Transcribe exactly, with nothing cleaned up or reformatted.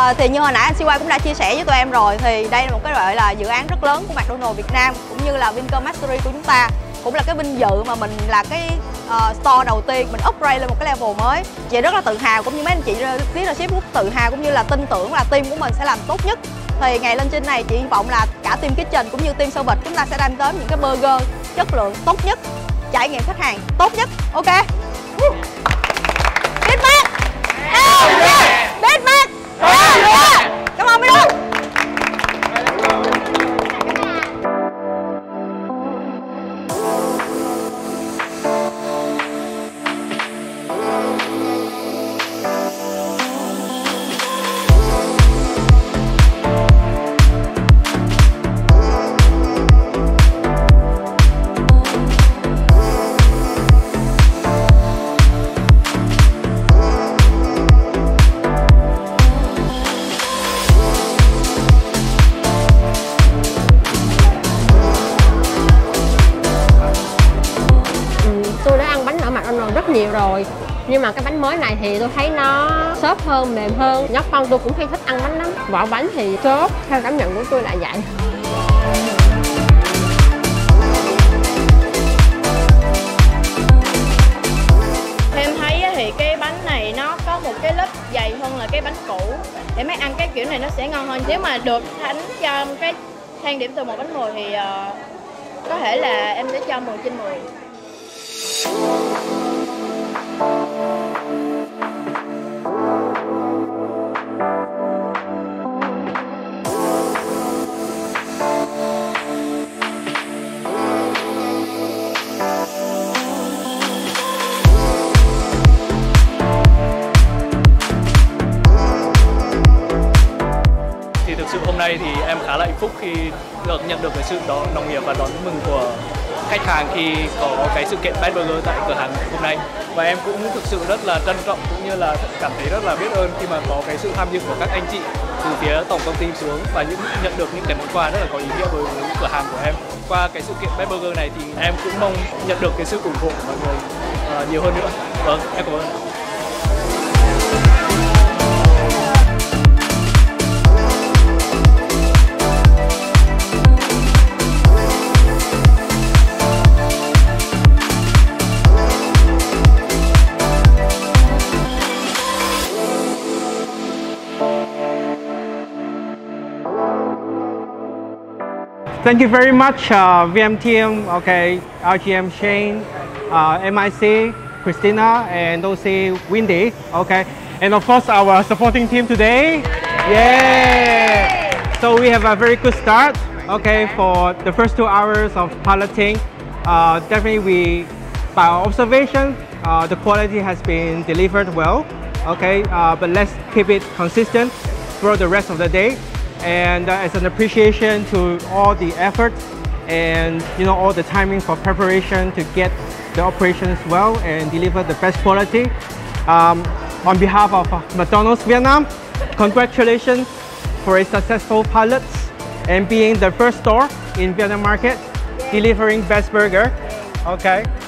À, thì như hồi nãy anh xê quay cũng đã chia sẻ với tụi em rồi, thì đây là một cái gọi là dự án rất lớn của McDonald's Việt Nam cũng như là Vincom Mastery của chúng ta, cũng là cái vinh dự mà mình là cái uh, store đầu tiên mình upgrade lên một cái level mới. Chị rất là tự hào, cũng như mấy anh chị leadership rất tự hào, cũng như là tin tưởng là team của mình sẽ làm tốt nhất. Thì ngày lên trên này chị hy vọng là cả team kitchen cũng như team service chúng ta sẽ đem tới những cái burger chất lượng tốt nhất, trải nghiệm khách hàng tốt nhất. Ok. Big Mac. Oh yeah. Big Mac. Yeah. Yeah. Come on, Big rất nhiều rồi, nhưng mà cái bánh mới này thì tôi thấy nó xốp hơn, mềm hơn. Nhóc con tôi cũng hay thích ăn bánh lắm. Vỏ bánh thì xốp, theo cảm nhận của tôi là vậy. Em thấy thì cái bánh này nó có một cái lớp dày hơn là cái bánh cũ, để mấy ăn cái kiểu này nó sẽ ngon hơn. Nếu mà được Thánh cho cái thang điểm từ một đến mười thì uh, có thể là em sẽ cho mười trên mười. Thì thực sự hôm nay thì em khá là hạnh phúc khi được nhận được cái sự đó nồng nhiệt và đón mừng của khách hàng khi có cái sự kiện Best Burger tại cửa hàng hôm nay. Và em cũng thực sự rất là trân trọng cũng như là cảm thấy rất là biết ơn khi mà có cái sự tham dự của các anh chị từ phía tổng công ty xuống và những nhận được những cái món quà rất là có ý nghĩa đối với cửa hàng của em. Qua cái sự kiện Best Burger này thì em cũng mong nhận được cái sự ủng hộ của mọi người uh, nhiều hơn nữa. Vâng, em cảm ơn. Thank you very much, uh, V M team, okay, R G M Shane, uh, M I C, Christina, and O C Windy, okay, and of course our supporting team today. Yeah! So we have a very good start, okay, for the first two hours of piloting. Uh, definitely, we, by our observation, uh, the quality has been delivered well, okay, uh, but let's keep it consistent throughout the rest of the day. And uh, as an appreciation to all the efforts and you know all the timing for preparation to get the operations well and deliver the best quality. Um, on behalf of uh, McDonald's Vietnam, congratulations for a successful pilot and being the first store in Vietnam market delivering best burger. Okay.